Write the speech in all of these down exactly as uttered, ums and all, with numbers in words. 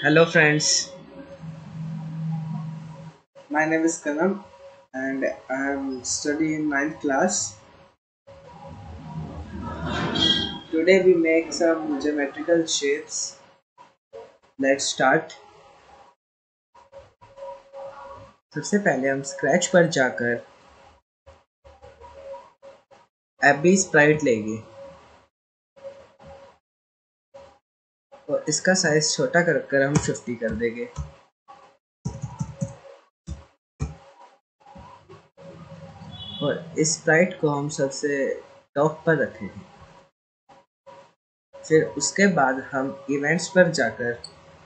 Hello, friends. My name is Kanam and I am studying ninth class. Today we make some geometrical shapes. Let's start. सबसे पहले हम scratch पर जाकर AB Sprite लेंगे और इसका साइज छोटा कर कर हम फिफ्टी कर देंगे। और इस स्प्राइट को हम सबसे टॉप पर रखेंगे। फिर उसके बाद हम इवेंट्स पर जाकर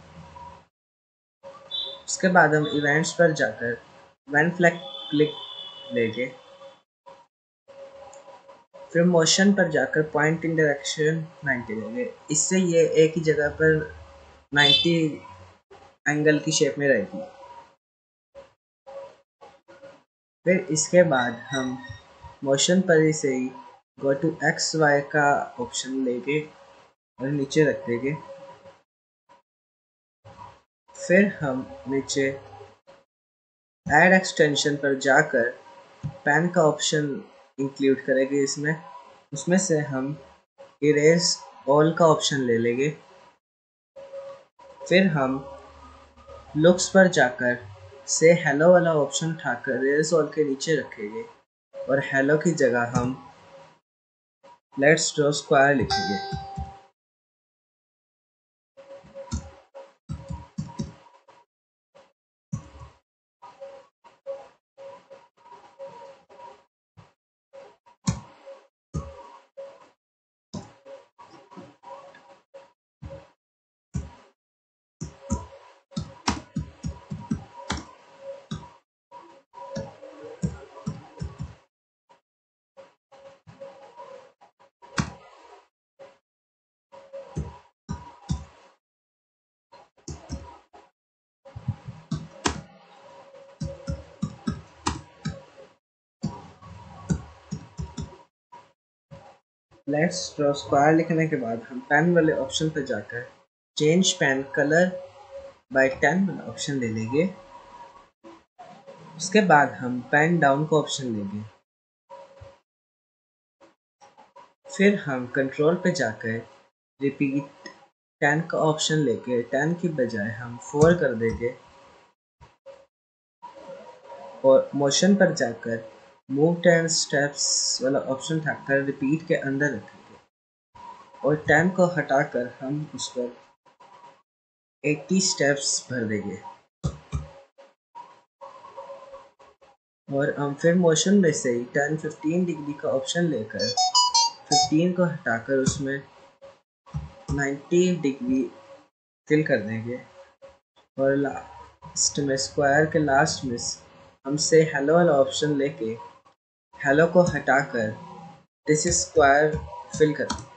उसके बाद हम इवेंट्स पर जाकर वन फ्लैग क्लिक लेंगे। फिर मोशन पर जाकर पॉइंट इन डायरेक्शन नाइंटी लेंगे। इससे ये एक ही जगह पर नाइंटी एंगल की शेप में रहेगी। फिर इसके बाद हम मोशन पर ही से ही गो टू एक्स वाई का ऑप्शन लेंगे और नीचे रख देंगे। फिर हम नीचे ऐड एक्सटेंशन पर जाकर पेन का ऑप्शन इंक्लूड करेंगे। इसमें उसमें से हम इरेज ऑल का ऑप्शन ले लेंगे। फिर हम लुक्स पर जाकर से हेलो वाला ऑप्शन उठाकर इरेज ऑल के नीचे रखेंगे और हेलो की जगह हम लेट्स ड्रॉ स्क्वायर लिखेंगे। लेट्स ड्रॉ स्क्वायर लिखने के बाद हम पेन वाले ऑप्शन पर जाकर change pen colour by ten वाला ऑप्शन ले लेंगे। उसके बाद हम पेन डाउन का ऑप्शन लेंगे। फिर हम कंट्रोल पे जाकर रिपीट टेन का ऑप्शन लेके टेन की बजाय हम फोर कर देंगे और मोशन पर जाकर मूव टेन स्टेप्स वाला ऑप्शन उठाकर रिपीट के अंदर रखेंगे और टेन को हटाकर हम उस पर एटी स्टेप्स भर देंगे। और हम फिर मोशन में से ही टेन फिफ्टीन डिग्री का ऑप्शन लेकर फिफ्टीन को हटाकर उसमें नाइंटी डिग्री फिल कर देंगे और लास्ट में स्क्वायर के लास्ट में हमसे हेलो वाला ऑप्शन लेके हेलो को हटाकर दिस इज स्क्वायर फिल कर देंगे।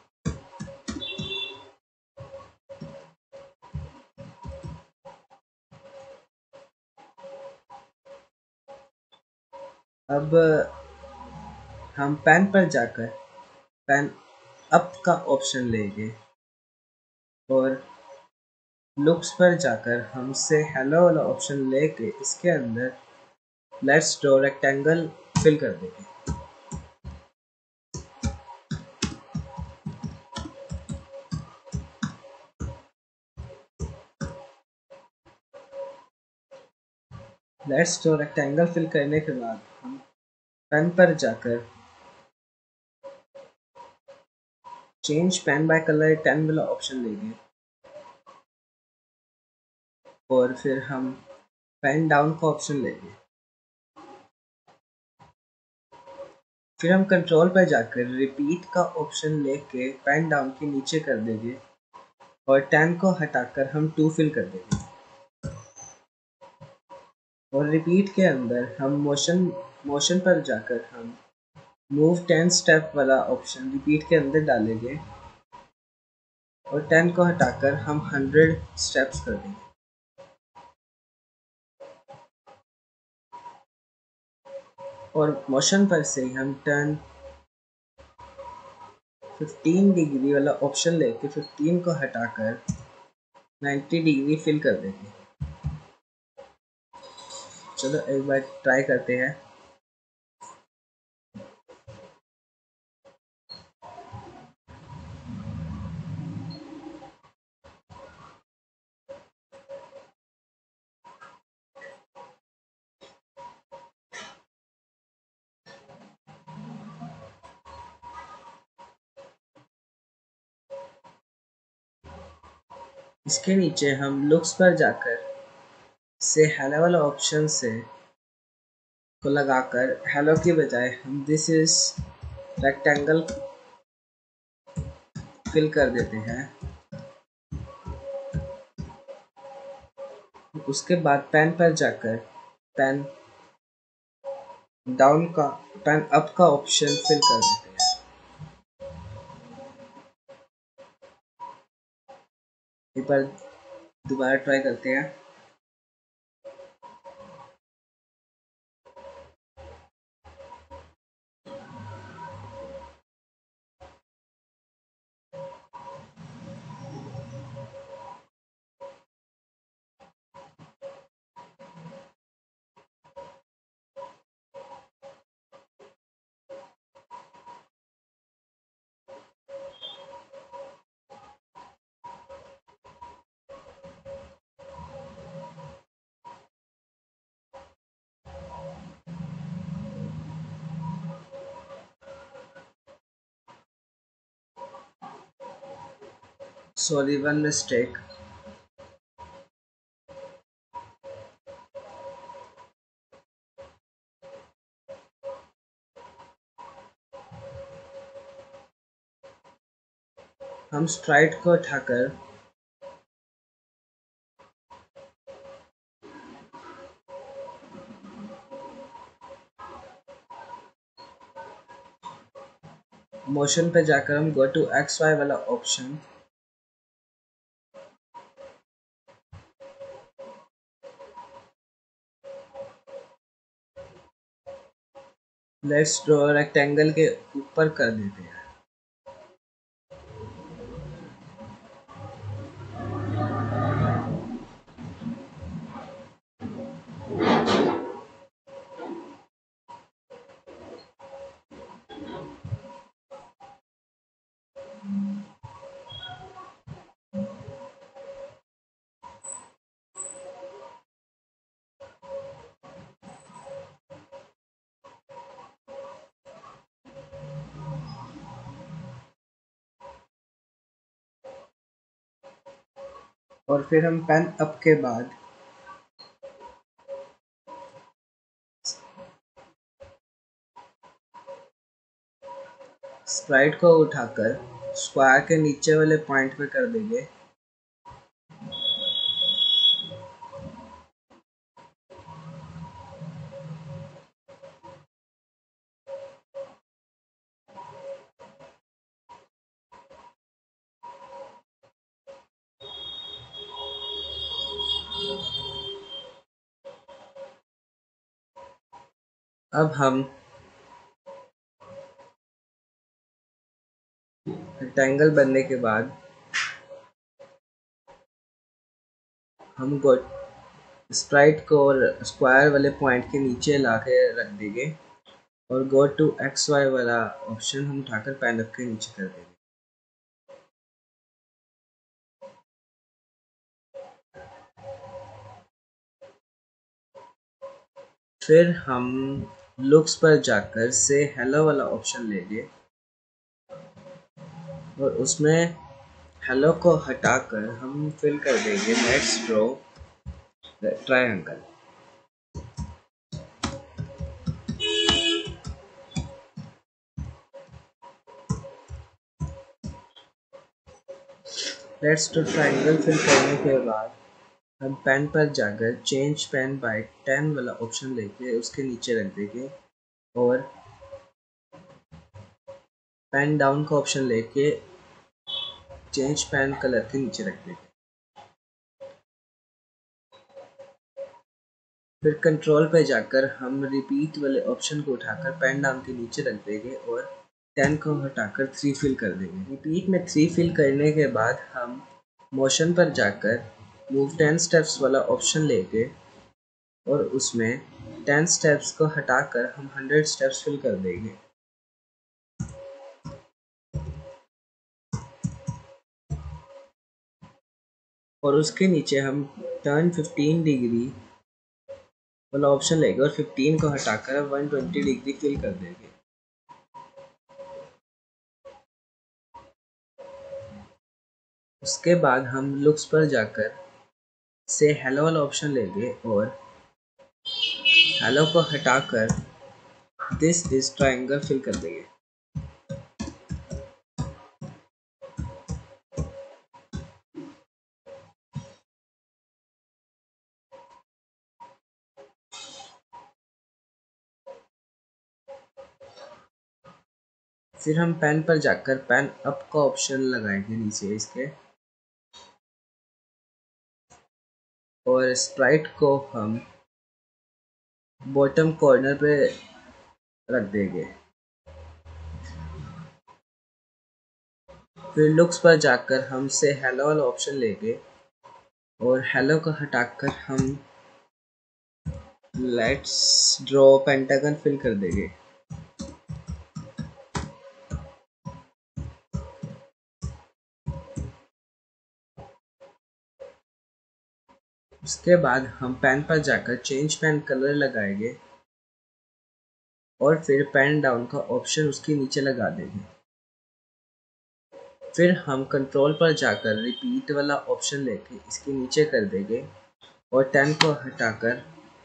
अब हम पेन पर जाकर पेन अप का ऑप्शन लेंगे और लुक्स पर जाकर हमसे हेलो वाला ऑप्शन लेके इसके अंदर लेट्स ड्रॉ रेक्टेंगल फिल कर देंगे। लेट्स ड्रॉ रेक्टेंगल फिल करने के बाद हम पेन पर जाकर change pen by colour ten वाला ऑप्शन लेंगे और फिर हम पेन डाउन का ऑप्शन लेंगे। फिर हम कंट्रोल पर जाकर रिपीट का ऑप्शन लेके पेन डाउन के नीचे कर देंगे और टेन को हटाकर हम टू फिल कर देंगे और रिपीट के अंदर हम मोशन मोशन पर जाकर हम मूव टेन स्टेप वाला ऑप्शन रिपीट के अंदर डालेंगे और टेन को हटाकर हम हंड्रेड स्टेप्स कर देंगे। और मोशन पर से हम टर्न फिफ्टीन डिग्री वाला ऑप्शन लेके फिफ्टीन को हटाकर नाइन्टी डिग्री फिल कर देंगे। चलो एक बार ट्राई करते हैं। इसके नीचे हम लुक्स पर जाकर से हेलो वाला ऑप्शन से को लगाकर हेलो की बजाय हम दिस इज रेक्टेंगल फिल कर देते हैं। उसके बाद पेन पर जाकर पेन डाउन का पेन अप का ऑप्शन फिल कर देते हैं। एक बार दोबारा ट्राई करते हैं। Sorry, one mistake. हम स्ट्राइट को उठाकर मोशन पे जाकर हम गो टू एक्स वाई वाला ऑप्शन लेट्स ड्रॉ रेक्टेंगल के ऊपर कर देते हैं। और फिर हम पेन अप के बाद स्प्राइट को उठाकर स्क्वायर के नीचे वाले पॉइंट पे कर देंगे। अब हम रेक्टेंगल बनने के बाद हम गो स्प्राइट को और स्क्वायर वाले पॉइंट के नीचे ला के रख देंगे और गो टू एक्स वाई वाला ऑप्शन हम उठाकर पेन अप के नीचे कर देंगे। फिर हम लुक्स पर जाकर से हेलो वाला ऑप्शन लेंगे और उसमें हेलो को हटाकर हम फिल कर देंगे let's draw triangle. Let's draw triangle fill करने के बाद हम पेन पर जाकर चेंज पेन बाय टेन वाला ऑप्शन लेके उसके नीचे रख देंगे और पेन डाउन का ऑप्शन लेके चेंज पेन कलर के नीचे रख देंगे। फिर कंट्रोल पे जाकर हम रिपीट वाले ऑप्शन को उठाकर पेन डाउन के नीचे रख देंगे और टेन को हटाकर थ्री फिल कर देंगे। रिपीट में थ्री फिल करने के बाद हम मोशन पर जाकर मूव टेन स्टेप्स वाला ऑप्शन लेके और उसमें टेन स्टेप्स को हटाकर हम हंड्रेड स्टेप्स फिल कर देंगे। और उसके नीचे हम टर्न फिफ्टीन डिग्री वाला ऑप्शन लेंगे और फिफ्टीन को हटाकर वन ट्वेंटी डिग्री फिल कर देंगे। उसके बाद हम लुक्स पर जाकर से हेलो वाला ऑप्शन लेंगे और हेलो को हटाकर दिस इज ट्रायंगल फिल कर देंगे। फिर हम पेन पर जाकर पेन अप का ऑप्शन लगाएंगे नीचे इसके और स्प्राइट को हम बॉटम कॉर्नर पे रख देंगे। फिर लुक्स पर जाकर हम से हेलो वाला ऑप्शन लेंगे और हेलो को हटाकर हम लेट्स ड्रॉ पेंटागन फिल कर देंगे। उसके बाद हम पेन पर जाकर चेंज पेन कलर लगाएंगे और फिर पेन डाउन का ऑप्शन उसके नीचे लगा देंगे। फिर हम कंट्रोल पर जाकर रिपीट वाला ऑप्शन लेके इसके नीचे कर देंगे और टेन को हटाकर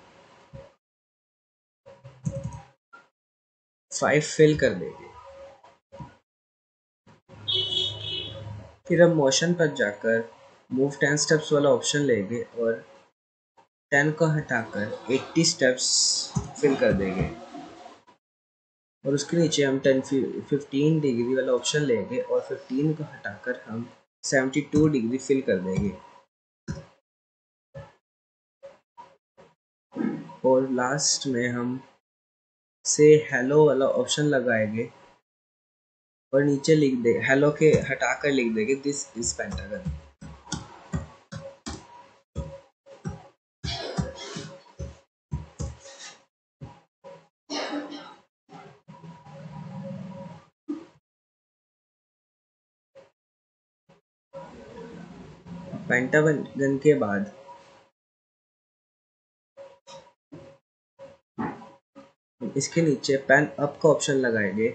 फाइव फिल कर देंगे। फिर हम मोशन पर जाकर मूव टेन स्टेप्स वाला ऑप्शन लेंगे और टेन को हटाकर एट्टी स्टेप्स फिल कर देंगे। और उसके नीचे हम टेन फिफ्टीन डिग्री वाला ऑप्शन लेंगे और फिफ्टीन को हटाकर हम सेवेंटी टू डिग्री फिल कर देंगे। और लास्ट में हम से हेलो वाला ऑप्शन लगाएंगे और नीचे लिख दे हेलो के हटाकर लिख देंगे दिस इज पेंटागन। पेंटागन के बाद इसके नीचे पेन अप का ऑप्शन लगाएंगे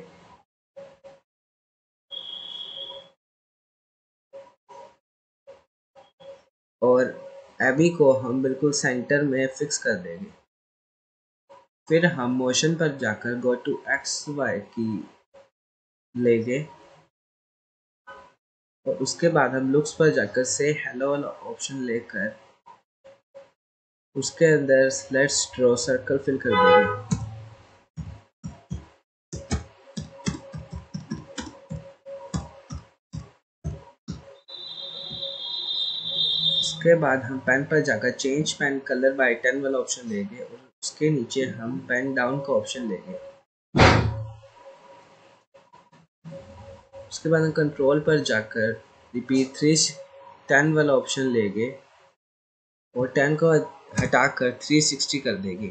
और एबी को हम बिल्कुल सेंटर में फिक्स कर देंगे। फिर हम मोशन पर जाकर गो टू एक्स वाई की लेंगे और उसके बाद हम लुक्स पर जाकर से हेलो वाला ऑप्शन लेकर उसके अंदर लेट्स ड्रॉ सर्कल फिल कर देंगे। उसके बाद हम पेन पर जाकर change pen colour by ten वाला ऑप्शन लेंगे और उसके नीचे हम पेन डाउन का ऑप्शन लेंगे। उसके बाद हम कंट्रोल पर जाकर रिपीट थ्री टेन वाला ऑप्शन लेंगे और टेन को हटाकर थ्री सिक्सटी कर देंगे।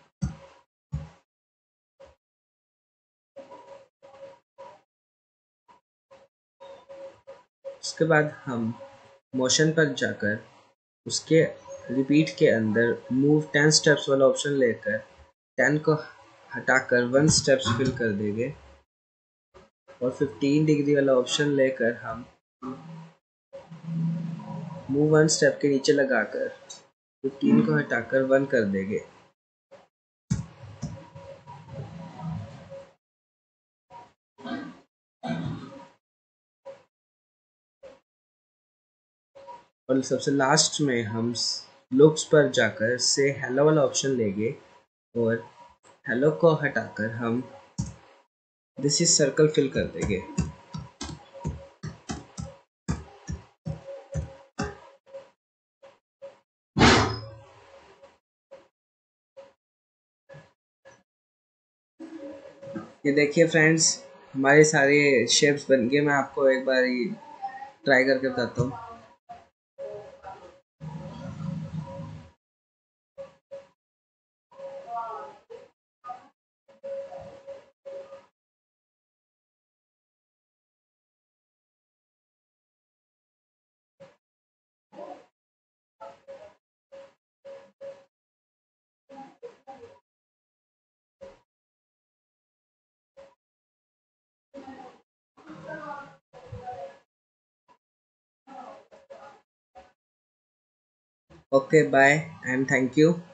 उसके बाद हम मोशन पर जाकर उसके रिपीट के अंदर मूव टेन स्टेप्स वाला ऑप्शन लेकर टेन को हटाकर वन स्टेप्स फिल कर देंगे और फिफ्टीन डिग्री वाला ऑप्शन लेकर हम मूव वन स्टेप के नीचे लगाकर फिफ्टीन को हटाकर वन कर देंगे। और सबसे लास्ट में हम लुक्स पर जाकर से हेलो वाला ऑप्शन लेंगे और हेलो को हटाकर हम दिस इज सर्कल फिल कर देंगे। ये देखिए फ्रेंड्स, हमारे सारे शेप्स बन गए। मैं आपको एक बार ट्राई करके बताता हूँ। Okay bye and thank you.